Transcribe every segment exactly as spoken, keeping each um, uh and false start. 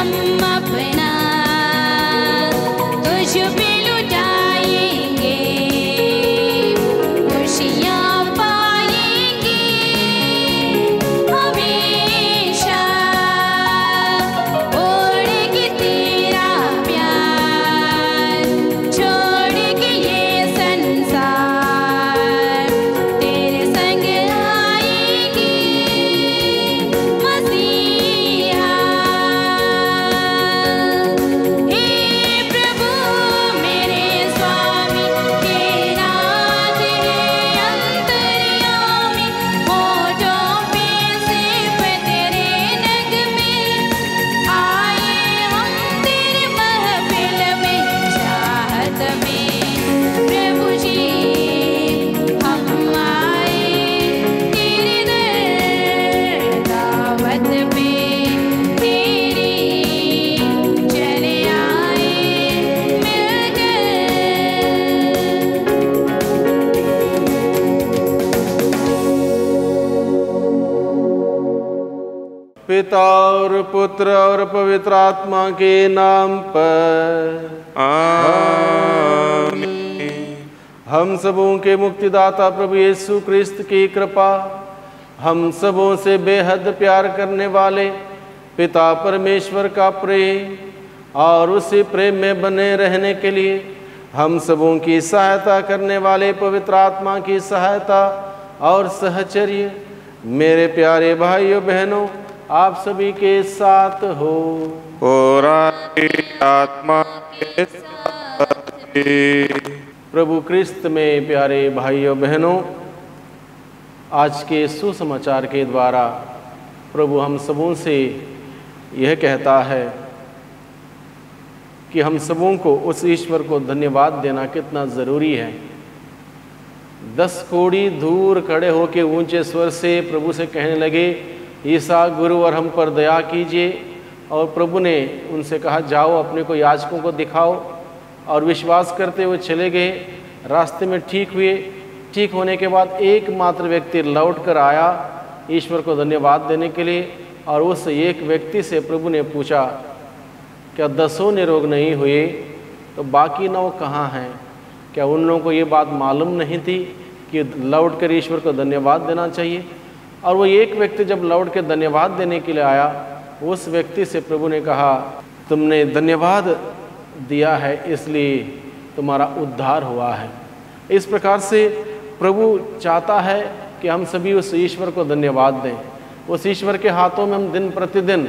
पिता और पुत्र और पवित्र आत्मा के नाम पर आमीन। हम सबों के मुक्तिदाता प्रभु यीशु क्रिस्त की कृपा, हम सबों से बेहद प्यार करने वाले पिता परमेश्वर का प्रेम और उसी प्रेम में बने रहने के लिए हम सबों की सहायता करने वाले पवित्र आत्मा की सहायता और सहचर्य मेरे प्यारे भाइयों बहनों आप सभी के साथ हो और आत्मा के साथ भी। प्रभु क्रिस्त में प्यारे भाइयों बहनों, आज के सुसमाचार के द्वारा प्रभु हम सबों से यह कहता है कि हम सबों को उस ईश्वर को धन्यवाद देना कितना ज़रूरी है। दस कोड़ी दूर खड़े होकर ऊंचे स्वर से प्रभु से कहने लगे, ईसा गुरु और हम पर दया कीजिए। और प्रभु ने उनसे कहा, जाओ अपने को याजकों को दिखाओ। और विश्वास करते हुए चले गए, रास्ते में ठीक हुए। ठीक होने के बाद एकमात्र व्यक्ति लौट कर आया ईश्वर को धन्यवाद देने के लिए। और उस एक व्यक्ति से प्रभु ने पूछा, क्या दसों निरोग नहीं हुए तो बाकी नौ कहाँ हैं? क्या उन लोगों को ये बात मालूम नहीं थी कि लौट कर ईश्वर को धन्यवाद देना चाहिए? और वो एक व्यक्ति जब लौट के धन्यवाद देने के लिए आया, उस व्यक्ति से प्रभु ने कहा, तुमने धन्यवाद दिया है इसलिए तुम्हारा उद्धार हुआ है। इस प्रकार से प्रभु चाहता है कि हम सभी उस ईश्वर को धन्यवाद दें। उस ईश्वर के हाथों में हम दिन प्रतिदिन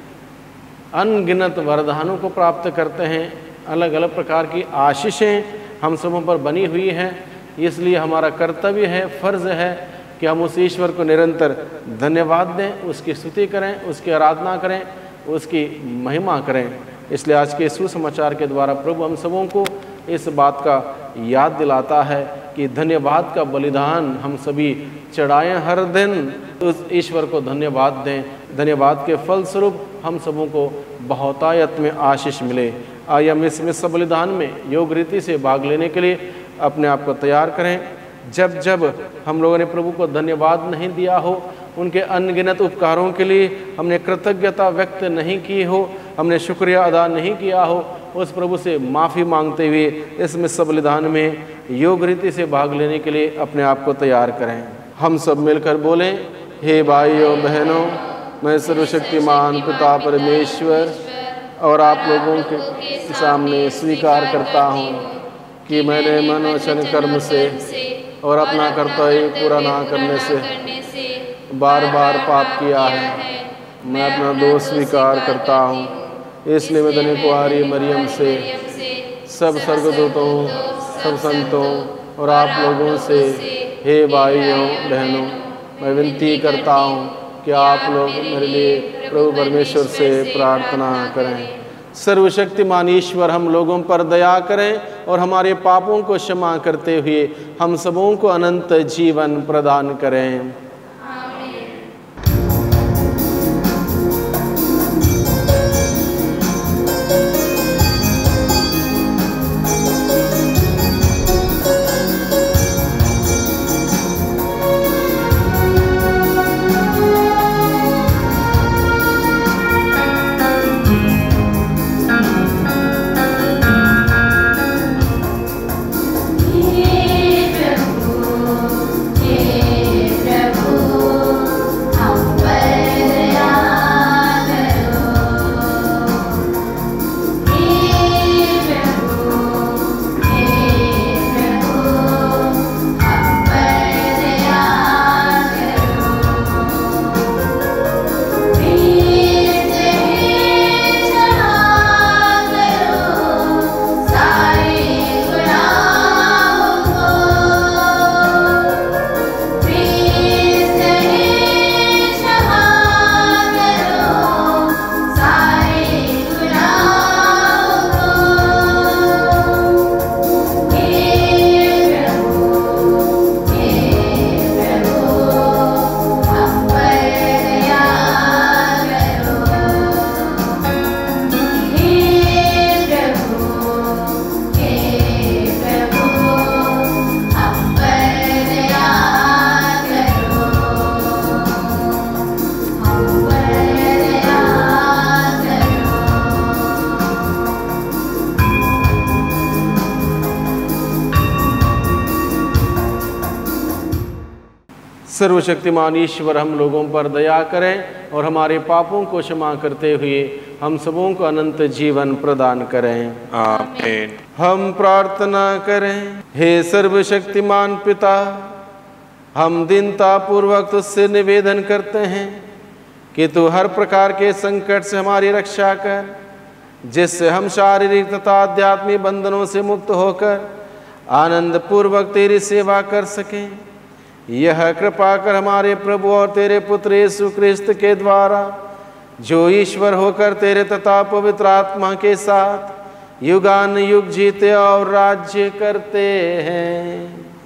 अनगिनत वरदानों को प्राप्त करते हैं। अलग अलग प्रकार की आशीषें हम सबों पर बनी हुई हैं। इसलिए हमारा कर्तव्य है, फर्ज है कि हम उस ईश्वर को निरंतर धन्यवाद दें, उसकी स्तुति करें, उसकी आराधना करें, उसकी महिमा करें। इसलिए आज के सुसमाचार के द्वारा प्रभु हम सबों को इस बात का याद दिलाता है कि धन्यवाद का बलिदान हम सभी चढ़ाएं हर दिन, उस ईश्वर को धन्यवाद दें। धन्यवाद के फलस्वरूप हम सबों को बहुतायत में आशीष मिले। आइए हम इस मिस बलिदान में योग रीति से भाग लेने के लिए अपने आप को तैयार करें। जब जब हम लोगों ने प्रभु को धन्यवाद नहीं दिया हो, उनके अनगिनत उपकारों के लिए हमने कृतज्ञता व्यक्त नहीं की हो, हमने शुक्रिया अदा नहीं किया हो, उस प्रभु से माफ़ी मांगते हुए इस मिस बलिदान में योग रीति से भाग लेने के लिए अपने आप को तैयार करें। हम सब मिलकर बोलें, हे भाइयों बहनों, मैं सर्वशक्तिमान पिता परमेश्वर और आप लोगों के सामने स्वीकार करता हूँ कि मैंने मन वचन कर्म से और अपना कर्तव्य पूरा ना करने से बार बार पाप किया है। मैं अपना दोष स्वीकार करता हूँ। इसलिए मैं धन्य कुंवारी मरियम से, सब स्वर्गदूतों, सब संतों और आप लोगों से, हे भाइयों बहनों, मैं विनती करता हूँ कि आप लोग मेरे लिए प्रभु परमेश्वर से प्रार्थना करें। सर्वशक्तिमान ईश्वर हम लोगों पर दया करें और हमारे पापों को क्षमा करते हुए हम सबों को अनंत जीवन प्रदान करें। आमीन। सर्वशक्तिमान ईश्वर हम लोगों पर दया करें और हमारे पापों को क्षमा करते हुए हम सबों को अनंत जीवन प्रदान करें। आमीन। हम प्रार्थना करें। हे सर्वशक्तिमान पिता, हम दीनता पूर्वक तुझसे निवेदन करते हैं कि तू हर प्रकार के संकट से हमारी रक्षा कर, जिससे हम शारीरिक तथा आध्यात्मिक बंधनों से मुक्त होकर आनंद पूर्वक तेरी सेवा कर सकें। यह कृपा कर हमारे प्रभु और तेरे पुत्र यीशु क्रिस्त के द्वारा, जो ईश्वर होकर तेरे तथा पवित्र आत्मा के साथ युगान युग जीते और राज्य करते हैं।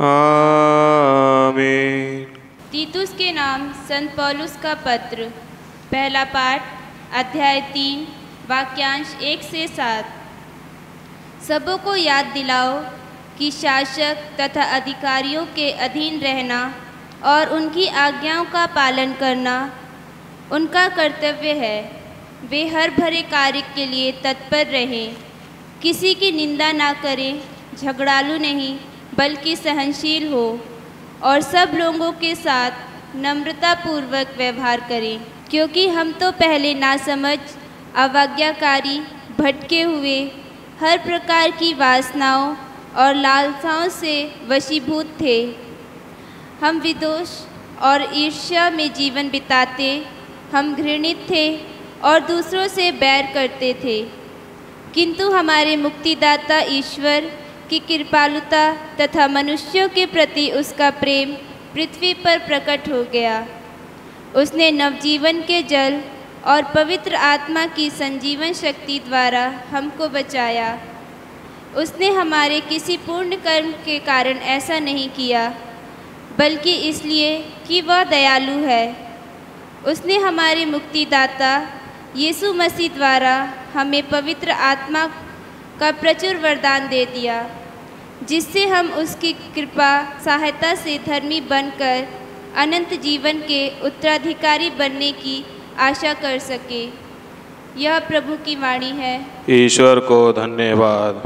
आमीन। तीतुस के नाम संत पौलुस का पत्र, पहला पाठ, अध्याय तीन, वाक्यांश एक से सात। सबों को याद दिलाओ कि शासक तथा अधिकारियों के अधीन रहना और उनकी आज्ञाओं का पालन करना उनका कर्तव्य है। वे हर भरे कार्य के लिए तत्पर रहें, किसी की निंदा ना करें, झगड़ालू नहीं बल्कि सहनशील हो और सब लोगों के साथ नम्रतापूर्वक व्यवहार करें, क्योंकि हम तो पहले नासमझ, अवज्ञाकारी, भटके हुए, हर प्रकार की वासनाओं और लालसाओं से वशीभूत थे। हम विदोष और ईर्ष्या में जीवन बिताते, हम घृणित थे और दूसरों से बैर करते थे। किंतु हमारे मुक्तिदाता ईश्वर की कृपालुता तथा मनुष्यों के प्रति उसका प्रेम पृथ्वी पर प्रकट हो गया। उसने नवजीवन के जल और पवित्र आत्मा की संजीवन शक्ति द्वारा हमको बचाया। उसने हमारे किसी पूर्ण कर्म के कारण ऐसा नहीं किया, बल्कि इसलिए कि वह दयालु है। उसने हमारे मुक्तिदाता यीशु मसीह द्वारा हमें पवित्र आत्मा का प्रचुर वरदान दे दिया, जिससे हम उसकी कृपा सहायता से धर्मी बनकर अनंत जीवन के उत्तराधिकारी बनने की आशा कर सके। यह प्रभु की वाणी है। ईश्वर को धन्यवाद।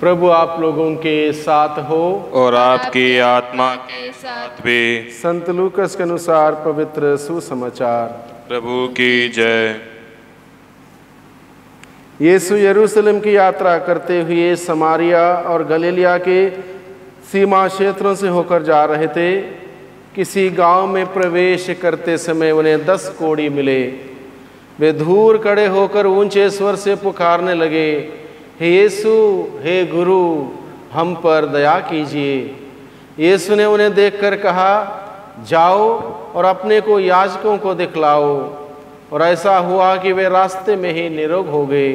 प्रभु आप लोगों के साथ हो और आपकी आत्मा के साथ भी। संत लूकस के अनुसार पवित्र सुसमाचार। प्रभु की जय। यीशु यरूशलेम की यात्रा करते हुए समारिया और गलीलिया के सीमा क्षेत्रों से होकर जा रहे थे। किसी गांव में प्रवेश करते समय उन्हें दस कोढ़ी मिले। वे दूर खड़े होकर ऊंचे स्वर से पुकारने लगे, हे यीशु, हे गुरु, हम पर दया कीजिए। यीशु ने उन्हें देखकर कहा, जाओ और अपने को याजकों को दिखलाओ। और ऐसा हुआ कि वे रास्ते में ही निरोग हो गए।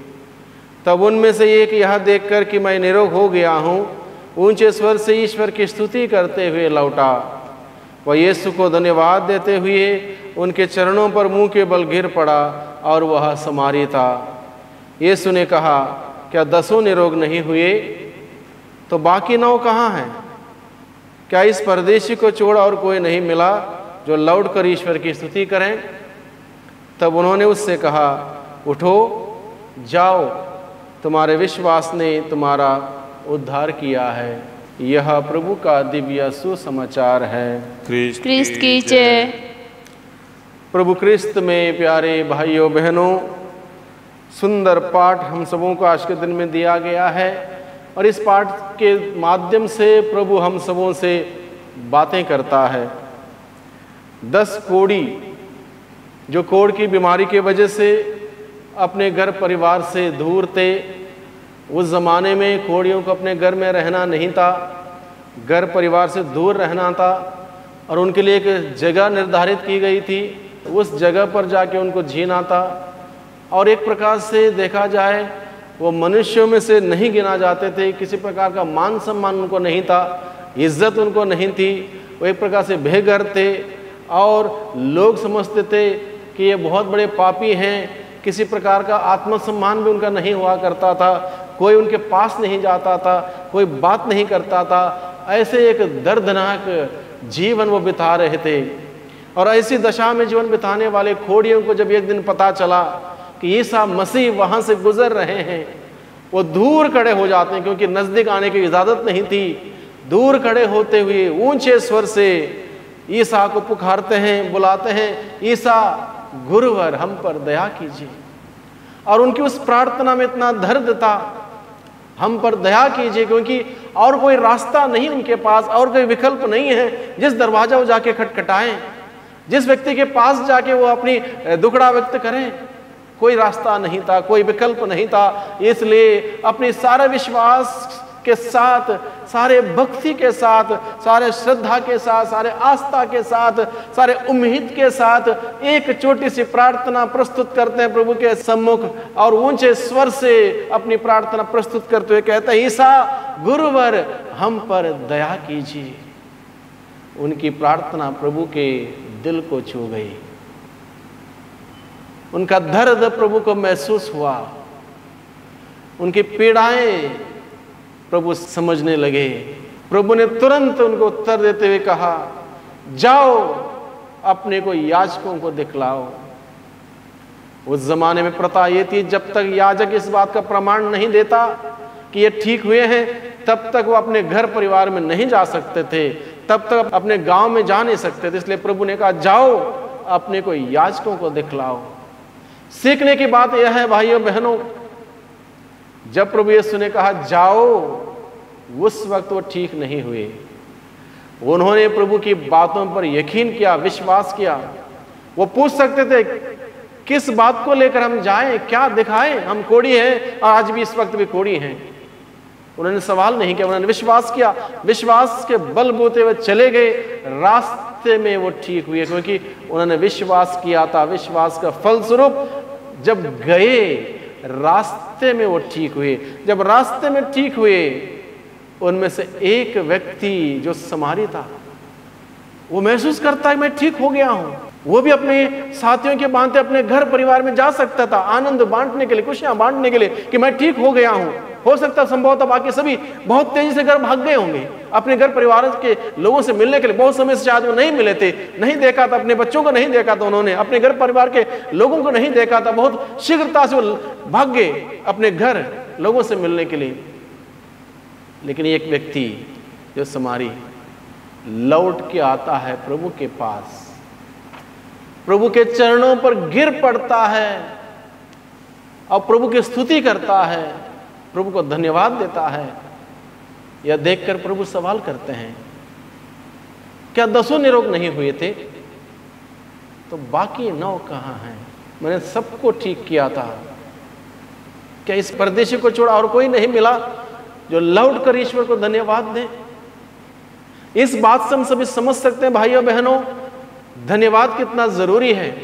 तब उनमें से एक यह देखकर कि मैं निरोग हो गया हूँ, ऊंचे स्वर से ईश्वर की स्तुति करते हुए लौटा। वह यीशु को धन्यवाद देते हुए उनके चरणों पर मुंह के बल गिर पड़ा और वह समारी था। यीशु ने कहा, क्या दसों निरोग नहीं हुए? तो बाकी नौ कहाँ हैं? क्या इस परदेशी को छोड़ और कोई नहीं मिला जो लौट कर ईश्वर की स्तुति करें? तब उन्होंने उससे कहा, उठो, जाओ, तुम्हारे विश्वास ने तुम्हारा उद्धार किया है। यह प्रभु का दिव्य सुसमाचार है। क्रिस्त की जय। प्रभु क्रिस्त में प्यारे भाइयों बहनों, सुंदर पाठ हम सबों को आज के दिन में दिया गया है और इस पाठ के माध्यम से प्रभु हम सबों से बातें करता है। दस कोढ़ी जो कोढ़ की बीमारी की वजह से अपने घर परिवार से दूर थे। उस ज़माने में कोढ़ियों को अपने घर में रहना नहीं था, घर परिवार से दूर रहना था और उनके लिए एक जगह निर्धारित की गई थी। उस जगह पर जाके उनको जीना था और एक प्रकार से देखा जाए वो मनुष्यों में से नहीं गिना जाते थे। किसी प्रकार का मान सम्मान उनको नहीं था, इज्जत उनको नहीं थी। वो एक प्रकार से बेघर थे और लोग समझते थे कि ये बहुत बड़े पापी हैं। किसी प्रकार का आत्मसम्मान भी उनका नहीं हुआ करता था, कोई उनके पास नहीं जाता था, कोई बात नहीं करता था। ऐसे एक दर्दनाक जीवन वो बिता रहे थे और ऐसी दशा में जीवन बिताने वाले खोड़ियों को जब एक दिन पता चला कि ईसा मसीह वहाँ से गुजर रहे हैं, वो दूर खड़े हो जाते हैं क्योंकि नज़दीक आने की इजाज़त नहीं थी। दूर खड़े होते हुए ऊंचे स्वर से ईसा को पुकारते हैं, बुलाते हैं, ईसा गुरुवर हम पर दया कीजिए। और उनकी उस प्रार्थना में इतना दर्द था, हम पर दया कीजिए, क्योंकि और कोई रास्ता नहीं उनके पास, और कोई विकल्प नहीं है। जिस दरवाजा वो जाके खटखटाएं, जिस व्यक्ति के पास जाके वो अपनी दुखड़ा व्यक्त करें, कोई रास्ता नहीं था, कोई विकल्प नहीं था। इसलिए अपनी सारे विश्वास के साथ, सारे भक्ति के साथ, सारे श्रद्धा के साथ, सारे आस्था के साथ, सारे उम्मीद के साथ एक छोटी सी प्रार्थना प्रस्तुत करते हैं प्रभु के सम्मुख और ऊंचे स्वर से अपनी प्रार्थना प्रस्तुत करते हुए कहते हैं, ईसा गुरुवर हम पर दया कीजिए। उनकी प्रार्थना प्रभु के दिल को छू गई। उनका दर्द प्रभु को महसूस हुआ, उनकी पीड़ाएं प्रभु समझने लगे। प्रभु ने तुरंत उनको उत्तर देते हुए कहा, जाओ अपने को याजकों को दिखलाओ। उस जमाने में प्रथा ये थी, जब तक याजक इस बात का प्रमाण नहीं देता कि ये ठीक हुए हैं, तब तक वो अपने घर परिवार में नहीं जा सकते थे, तब तक अपने गांव में जा नहीं सकते थे। इसलिए प्रभु ने कहा, जाओ अपने को याजकों को दिखलाओ। सीखने की बात यह है भाइयों बहनों, जब प्रभु यीशु ने कहा जाओ, उस वक्त वो ठीक नहीं हुए। उन्होंने प्रभु की बातों पर यकीन किया, विश्वास किया। वो पूछ सकते थे, किस बात को लेकर हम जाएं, क्या दिखाएं, हम कोढ़ी हैं और आज भी इस वक्त भी कोढ़ी हैं। उन्होंने सवाल नहीं किया, उन्होंने विश्वास किया। विश्वास के बलबूते वे चले गए, रास्ते में वो ठीक हुए, क्योंकि उन्होंने विश्वास किया था। विश्वास का फलस्वरूप जब गए रास्ते में वो ठीक हुए। जब रास्ते में ठीक हुए, उनमें से एक व्यक्ति जो समारी था, वो महसूस करता है मैं ठीक हो गया हूं। वो भी अपने साथियों के बांधते अपने घर परिवार में जा सकता था, आनंद बांटने के लिए, खुशियां बांटने के लिए कि मैं ठीक हो गया हूं। हो सकता संभवतः बाकी सभी बहुत तेजी से घर भाग गए होंगे अपने घर परिवार के लोगों से मिलने के लिए। बहुत समय से शायद वो नहीं मिले थे, नहीं देखा था, अपने बच्चों को नहीं देखा था, उन्होंने अपने घर परिवार के लोगों को नहीं देखा था। बहुत शीघ्रता से वो भाग गए अपने घर लोगों से मिलने के लिए। लेकिन एक व्यक्ति जो समारी लौट के आता है प्रभु के पास, प्रभु के चरणों पर गिर पड़ता है और प्रभु की स्तुति करता है, प्रभु को धन्यवाद देता है। यह देखकर प्रभु सवाल करते हैं, क्या दसों निरोग नहीं हुए थे? तो बाकी नौ कहां हैं? मैंने सबको ठीक किया था। क्या इस परदेशी को छोड़ा और कोई नहीं मिला जो लौट कर ईश्वर को धन्यवाद दे? इस बात से हम सभी समझ सकते हैं भाइयों बहनों, धन्यवाद कितना जरूरी है।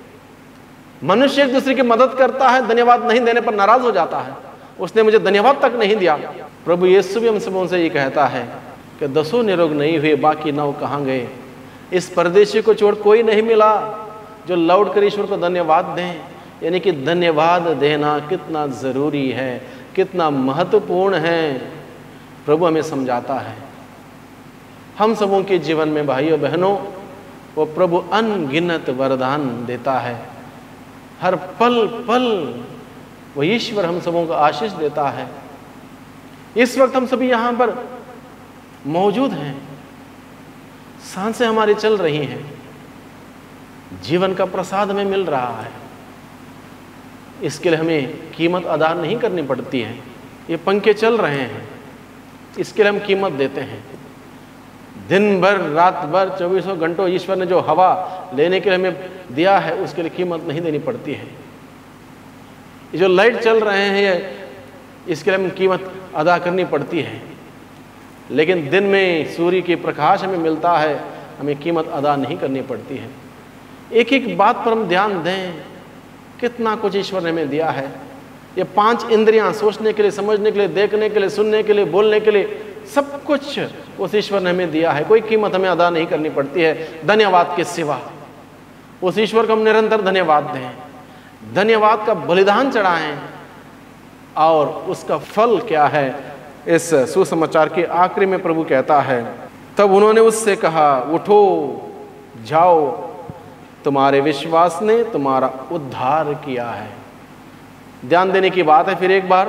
मनुष्य एक दूसरे की मदद करता है, धन्यवाद नहीं देने पर नाराज हो जाता है, उसने मुझे धन्यवाद तक नहीं दिया। प्रभु यीशु भी हम सबों से ये कहता है कि दसों निरोग नहीं हुए, बाकी नौ कहां गए? इस परदेशी को छोड़ कोई नहीं मिला जो लौट कर ईश्वर को धन्यवाद दें। यानी कि धन्यवाद देना कितना जरूरी है, कितना महत्वपूर्ण है, प्रभु हमें समझाता है। हम सबों के जीवन में भाइयों बहनों वो प्रभु अनगिनत वरदान देता है। हर पल पल वो ईश्वर हम सबों को आशीष देता है। इस वक्त हम सभी यहाँ पर मौजूद हैं, सांसें हमारी चल रही हैं, जीवन का प्रसाद हमें मिल रहा है। इसके लिए हमें कीमत अदा नहीं करनी पड़ती है। ये पंखे चल रहे हैं, इसके लिए हम कीमत देते हैं। दिन भर रात भर चौबीसों घंटों ईश्वर ने जो हवा लेने के लिए हमें दिया है, उसके लिए कीमत नहीं देनी पड़ती है। ये जो लाइट चल रहे हैं, इसके लिए हमें कीमत अदा करनी पड़ती है। लेकिन दिन में सूर्य की प्रकाश हमें मिलता है, हमें कीमत अदा नहीं करनी पड़ती है। एक एक बात पर हम ध्यान दें, कितना कुछ ईश्वर ने हमें दिया है। ये पांच इंद्रियां, सोचने के लिए, समझने के लिए, देखने के लिए, सुनने के लिए, बोलने के लिए, सब कुछ उस ईश्वर ने हमें दिया है। कोई कीमत हमें अदा नहीं करनी पड़ती है धन्यवाद के सिवा। उस ईश्वर को हम निरंतर धन्यवाद दें, धन्यवाद का बलिदान चढ़ाएं। और उसका फल क्या है? इस सुसमाचार के आखिरी में प्रभु कहता है, तब उन्होंने उससे कहा, उठो जाओ, तुम्हारे विश्वास ने तुम्हारा उद्धार किया है। ध्यान देने की बात है फिर एक बार,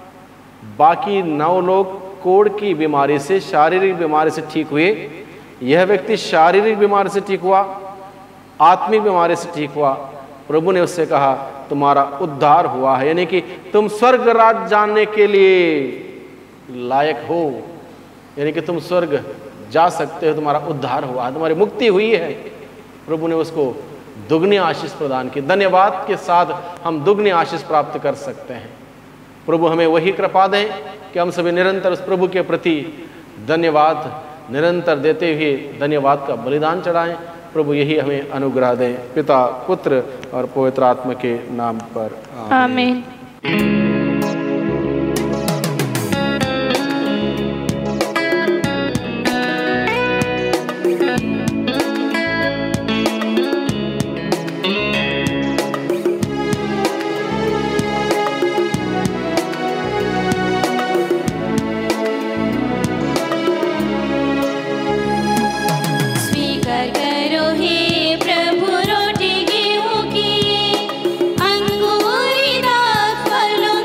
बाकी नौ लोग कोढ़ की बीमारी से, शारीरिक बीमारी से ठीक हुए। यह व्यक्ति शारीरिक बीमारी से ठीक हुआ, आत्मिक बीमारी से ठीक हुआ। प्रभु ने उससे कहा, तुम्हारा उद्धार हुआ है, यानी कि तुम स्वर्ग राज जानने के लिए लायक हो, यानी कि तुम स्वर्ग जा सकते हो, तुम्हारा उद्धार हुआ है, तुम्हारी मुक्ति हुई है। प्रभु ने उसको दुगनी आशीष प्रदान की। धन्यवाद के साथ हम दुगनी आशीष प्राप्त कर सकते हैं। प्रभु हमें वही कृपा दें कि हम सभी निरंतर उस प्रभु के प्रति धन्यवाद निरंतर देते हुए धन्यवाद का बलिदान चढ़ाएं। प्रभु यही हमें अनुग्रह दें, पिता, पुत्र और पवित्र आत्मा के नाम पर आमीन। फलों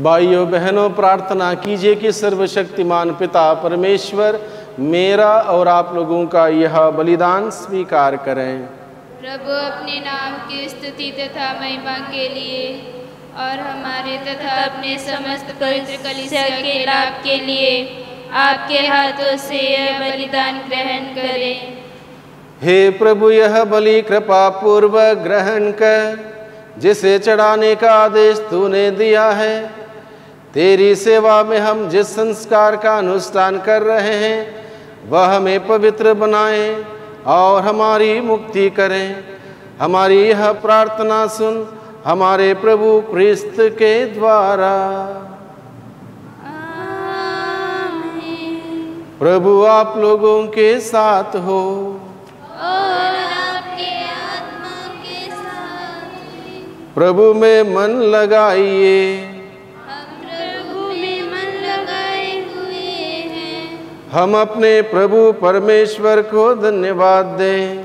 भाइयों बहनों, प्रार्थना कीजिए कि सर्वशक्तिमान पिता परमेश्वर मेरा और आप लोगों का यह बलिदान स्वीकार करें। प्रभु अपने नाम की स्तुति तथा महिमा के लिए और हमारे तथा अपने समस्त पवित्र कलीसिया के लाभ के लिए आपके हाथों से यह बलिदान ग्रहण करें। हे प्रभु, यह बलि कृपा पूर्वक ग्रहण कर, जिसे चढ़ाने का आदेश तूने दिया है। तेरी सेवा में हम जिस संस्कार का अनुष्ठान कर रहे हैं वह हमें पवित्र बनाए और हमारी मुक्ति करें। हमारी यह प्रार्थना सुन हमारे प्रभु क्रिस्त के द्वारा। प्रभु आप लोगों के साथ हो और आपके आत्मा के साथ। प्रभु में मन लगाइए। हम प्रभु में मन लगाए हुए हैं। हम अपने प्रभु परमेश्वर को धन्यवाद दें।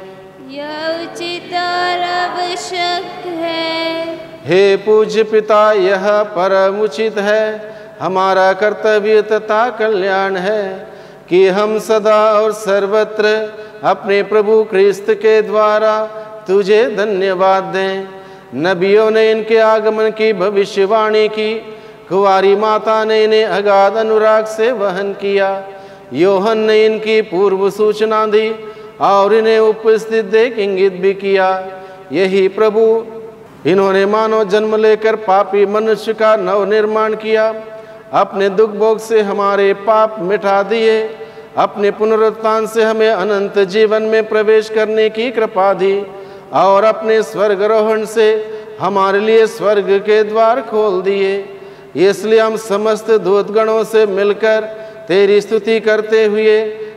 यह उचित और आवश्यक है। हे पूज्य पिता, यह परम उचित है, हमारा कर्तव्य तथा कल्याण है कि हम सदा और सर्वत्र अपने प्रभु क्रिस्त के द्वारा तुझे धन्यवाद दें। नबियों ने इनके आगमन की भविष्यवाणी की, कुंवारी माता ने इन्हें अगाध अनुराग से वहन किया। योहन ने इनकी पूर्व सूचना दी और इन्हें उपस्थित देख इंगित भी किया। यही प्रभु, इन्होंने मानव जन्म लेकर पापी मनुष्य का नव निर्माण किया, अपने दुख भोग से हमारे पाप मिटा दिए, अपने पुनरुत्थान से हमें अनंत जीवन में प्रवेश करने की कृपा दी और अपने स्वर्गारोहण से हमारे लिए स्वर्ग के द्वार खोल दिए। इसलिए हम समस्त दूतगणों से मिलकर तेरी स्तुति करते हुए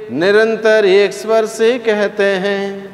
निरंतर एक स्वर से कहते हैं,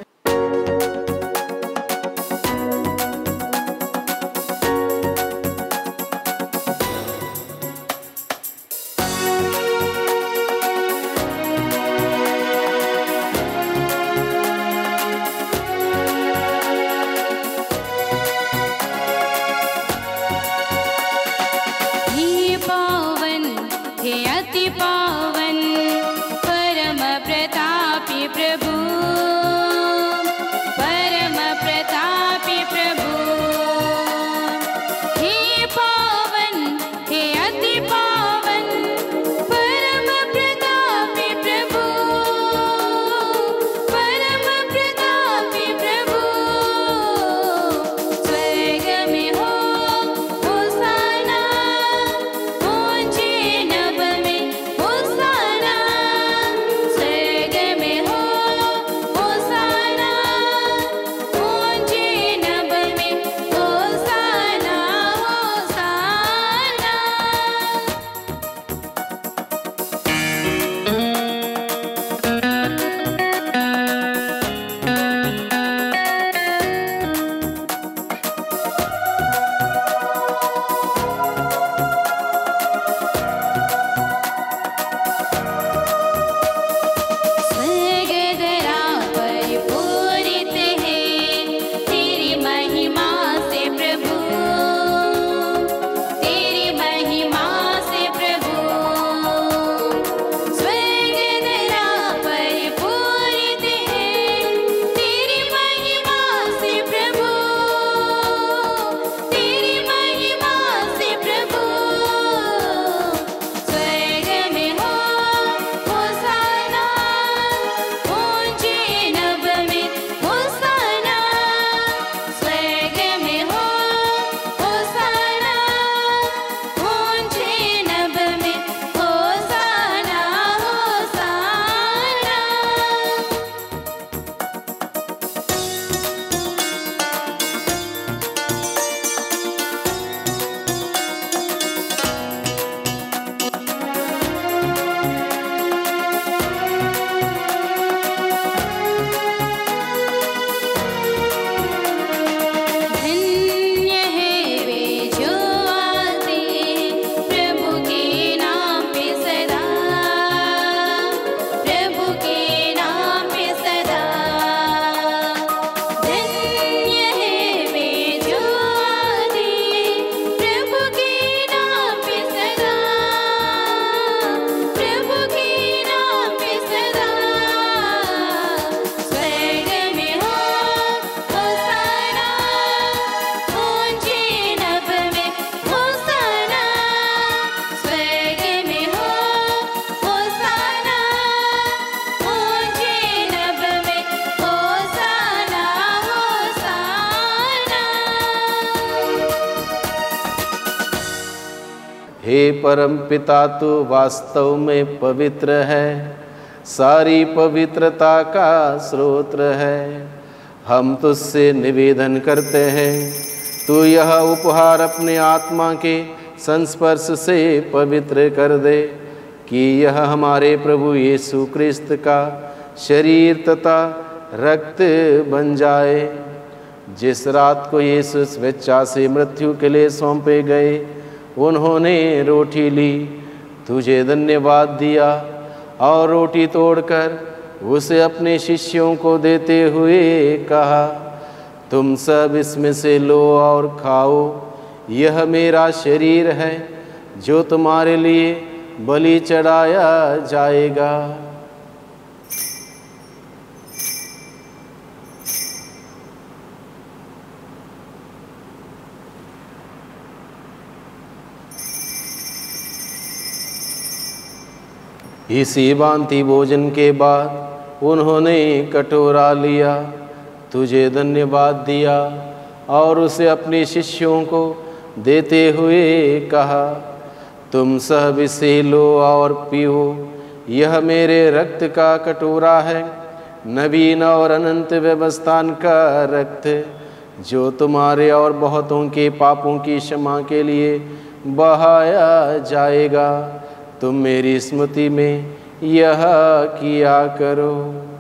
होसाना हे परम पिता, तू वास्तव में पवित्र है, सारी पवित्रता का स्रोत है। हम तुझसे निवेदन करते हैं, तू यह उपहार अपने आत्मा के संस्पर्श से पवित्र कर दे, कि यह हमारे प्रभु यीशु क्रिस्त का शरीर तथा रक्त बन जाए। जिस रात को यीशु स्वेच्छा से मृत्यु के लिए सौंपे गए, उन्होंने रोटी ली, तुझे धन्यवाद दिया और रोटी तोड़कर उसे अपने शिष्यों को देते हुए कहा, तुम सब इसमें से लो और खाओ, यह मेरा शरीर है जो तुम्हारे लिए बलि चढ़ाया जाएगा। इसी भांति भोजन के बाद उन्होंने कटोरा लिया, तुझे धन्यवाद दिया और उसे अपने शिष्यों को देते हुए कहा, तुम सब इसे लो और पियो, यह मेरे रक्त का कटोरा है, नवीन और अनंत व्यवस्थान का रक्त, जो तुम्हारे और बहुतों के पापों की क्षमा के लिए बहाया जाएगा। तुम मेरी स्मृति में यह किया करो।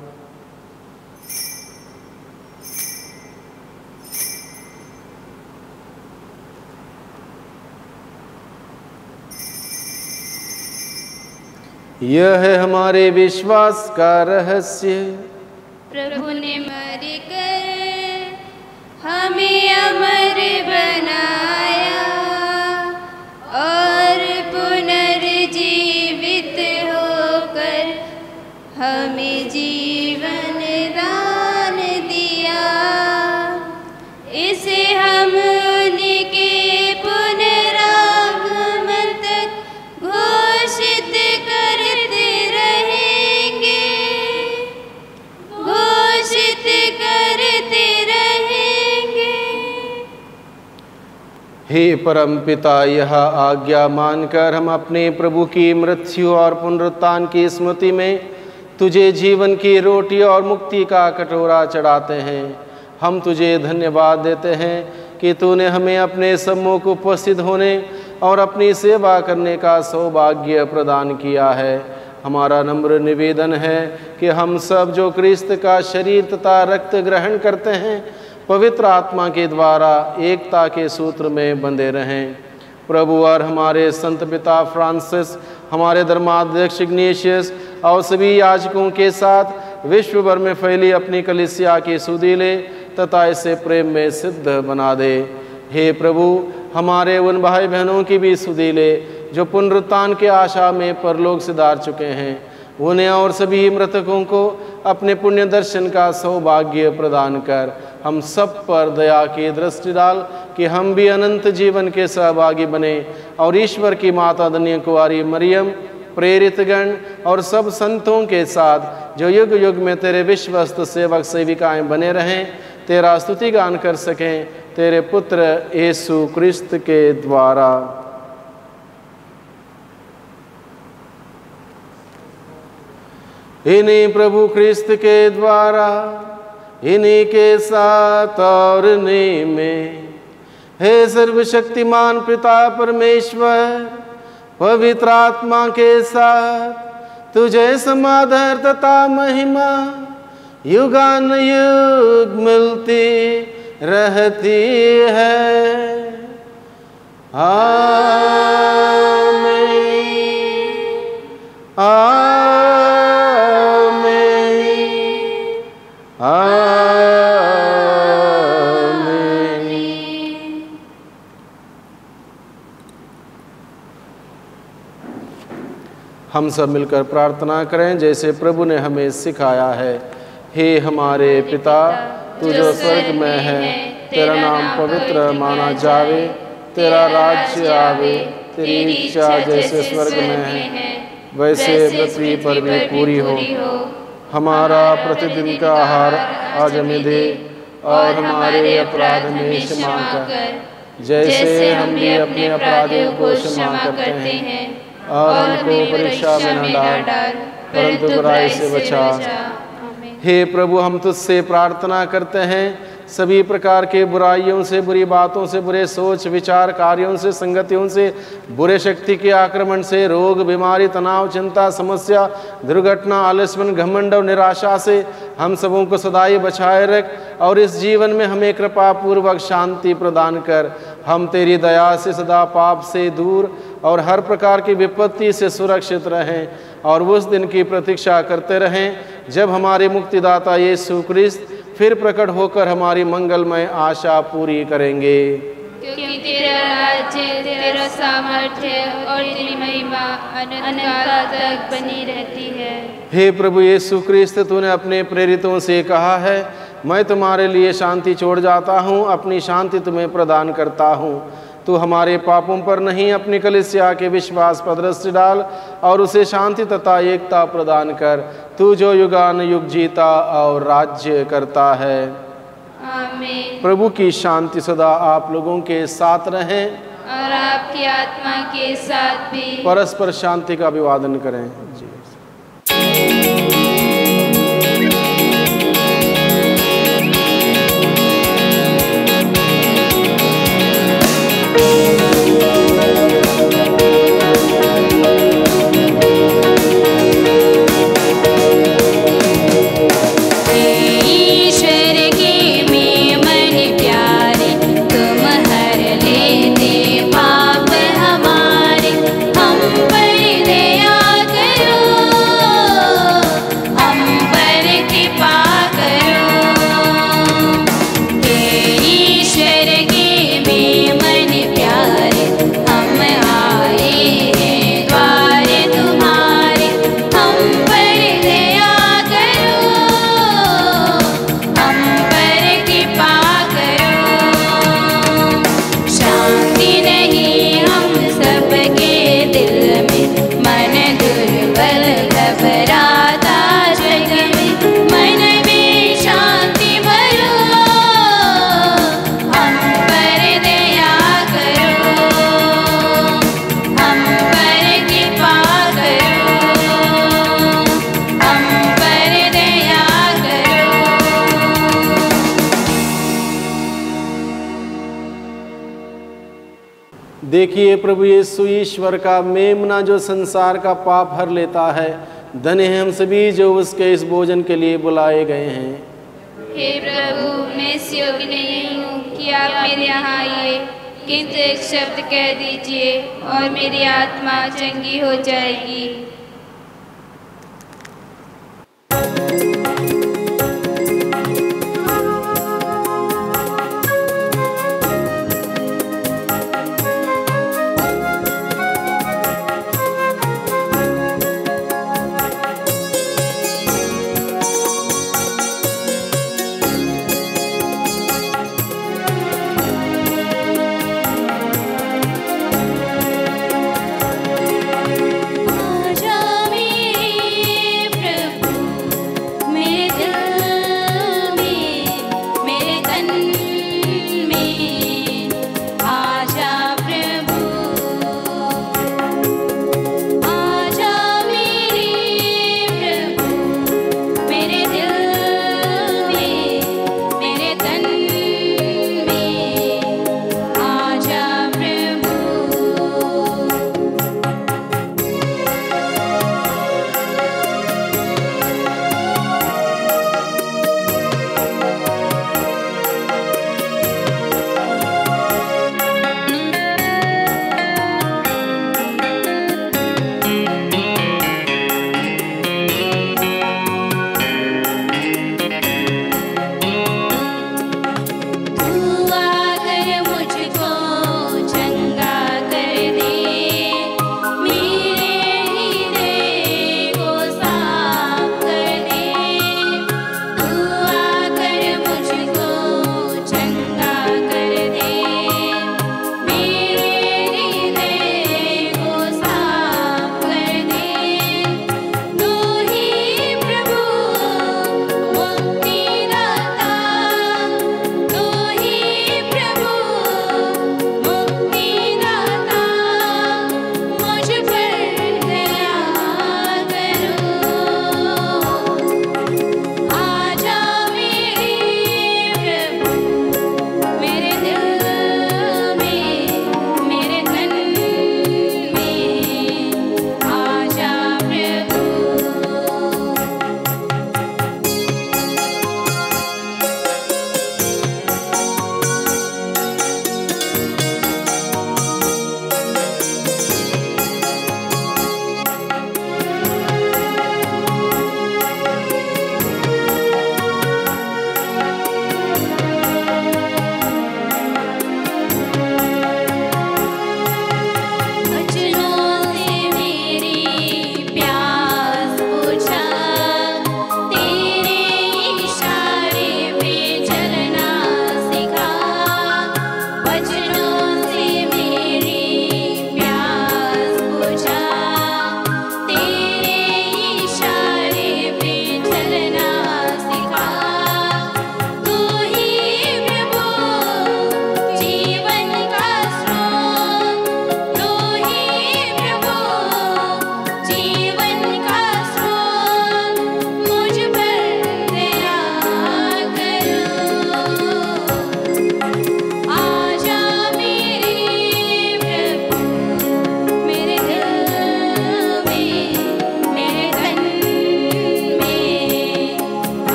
यह है हमारे विश्वास का रहस्य। प्रभु ने मर कर हमें अमर बनाया और पुनर्जीवित होकर हमें जीवन दान दिया। इसे हम उनके पुनरागमन तक घोषित करते रहेंगे, घोषित करते रहेंगे। हे परम पिता, यह आज्ञा मानकर हम अपने प्रभु की मृत्यु और पुनरुत्थान की स्मृति में तुझे जीवन की रोटी और मुक्ति का कटोरा चढ़ाते हैं। हम तुझे धन्यवाद देते हैं कि तूने हमें अपने सम्मुख उपस्थित होने और अपनी सेवा करने का सौभाग्य प्रदान किया है। हमारा नम्र निवेदन है कि हम सब जो क्रिस्त का शरीर तथा रक्त ग्रहण करते हैं, पवित्र आत्मा के द्वारा एकता के सूत्र में बंधे रहें। प्रभु और हमारे संत पिता फ्रांसिस, हमारे धर्माध्यक्ष इग्नेशियस और सभी याजकों के साथ विश्व भर में फैली अपनी कलीसिया की सुधि ले तथा इसे प्रेम में सिद्ध बना दे। हे प्रभु, हमारे उन भाई बहनों की भी सुधि ले जो पुनरुत्थान के आशा में परलोक सिधार चुके हैं। उन्हें और सभी मृतकों को अपने पुण्य दर्शन का सौभाग्य प्रदान कर हम सब पर दया की दृष्टि डाल कि हम भी अनंत जीवन के सहभागी बने और ईश्वर की माता धन्य कुंवारी मरियम, प्रेरित गण और सब संतों के साथ जो युग युग में तेरे विश्वस्त सेवक सेविकाएं बने रहें, तेरा स्तुति गान कर सकें, तेरे पुत्र यीशु क्रिस्त के द्वारा। इन्हीं प्रभु क्रिस्त के द्वारा, इन्हीं के साथ और इन्हीं में, हे सर्वशक्तिमान पिता परमेश्वर, पवित्र आत्मा के साथ तुझे समाधर तथा महिमा युगान युग मिलती रहती है। आमीन, आमीन, आमीन। हम सब मिलकर प्रार्थना करें जैसे प्रभु ने हमें सिखाया है। हे हमारे पिता, तू जो स्वर्ग में है, तेरा नाम पवित्र माना जावे, तेरा राज्य आवे, तेरी इच्छा जैसे स्वर्ग में है वैसे पृथ्वी पर भी पूरी हो। हमारा प्रतिदिन का आहार आज हमें दे और हमारे अपराध में क्षमा कर जैसे हम भी अपने अपराधियों को क्षमा करते हैं, और हमको परीक्षा में न डाल, परंतु बुराई से बचा। हे प्रभु, हम तुझसे प्रार्थना करते हैं, सभी प्रकार के बुराइयों से, बुरी बातों से, बुरे सोच विचार कार्यों से, संगतियों से, बुरे शक्ति के आक्रमण से, रोग बीमारी तनाव चिंता समस्या दुर्घटना आलस्यपन घमंड और निराशा से हम सबों को सदाई बचाए रख, और इस जीवन में हमें कृपा पूर्वक शांति प्रदान कर। हम तेरी दया से सदा पाप से दूर और हर प्रकार की विपत्ति से सुरक्षित रहें, और उस दिन की प्रतीक्षा करते रहें जब हमारे मुक्तिदाता यीशु ख्रिस्त फिर प्रकट होकर हमारी मंगलमय आशा पूरी करेंगे। क्योंकि तेरा राज्य, तेरा सामर्थ्य और तेरी महिमा अनंत काल तक बनी रहती है। हे प्रभु यीशु ख्रिस्त, तूने अपने प्रेरितों से कहा है, मैं तुम्हारे लिए शांति छोड़ जाता हूँ, अपनी शांति तुम्हें प्रदान करता हूँ। तू हमारे पापों पर नहीं, अपनी कलीसिया के विश्वास पर दृष्टि डाल और उसे शांति तथा एकता प्रदान कर। तू जो युगान युग जीता और राज्य करता है। आमीन। प्रभु की शांति सदा आप लोगों के साथ रहें और आपकी आत्मा के साथ भी। परस्पर शांति का अभिवादन करें। जी। देखिए प्रभु यीशु ईश्वर का मेमना जो संसार का पाप हर लेता है। धन्य हैं हम सभी जो उसके इस भोजन के लिए बुलाए गए हैं। हे प्रभु, मैं इस योग्य नहीं हूँ कि आप मेरे यहाँ आइए, किंतु एक शब्द कह दीजिए और मेरी आत्मा चंगी हो जाएगी। आजा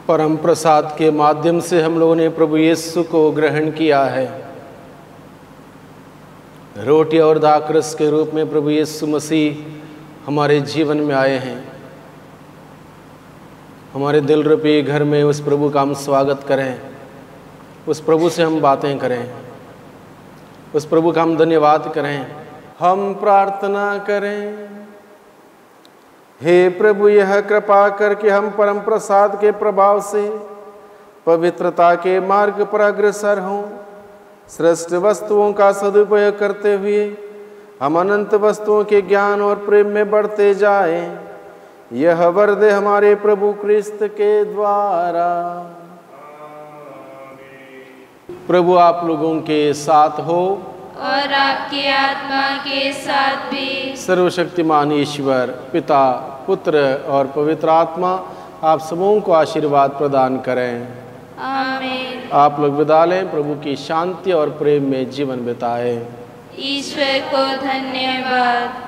परम प्रसाद के माध्यम से हम लोगों ने प्रभु यीशु को ग्रहण किया है। रोटी और दाखरस के रूप में प्रभु यीशु मसीह हमारे जीवन में आए हैं। हमारे दिल रूपी घर में उस प्रभु का हम स्वागत करें, उस प्रभु से हम बातें करें, उस प्रभु का हम धन्यवाद करें। हम प्रार्थना करें। हे प्रभु, यह कृपा करके हम परम प्रसाद के प्रभाव से पवित्रता के मार्ग पर अग्रसर हों। श्रेष्ठ वस्तुओं का सदुपयोग करते हुए हम अनंत वस्तुओं के ज्ञान और प्रेम में बढ़ते जाएं। यह वर दे हमारे प्रभु क्रिस्त के द्वारा। प्रभु आप लोगों के साथ हो और आपके आत्मा के साथ भी। सर्वशक्तिमान ईश्वर पिता, पुत्र और पवित्र आत्मा आप सबों को आशीर्वाद प्रदान करें। आमीन। आप लोग विदा लें। प्रभु की शांति और प्रेम में जीवन बिताएं। ईश्वर को धन्यवाद।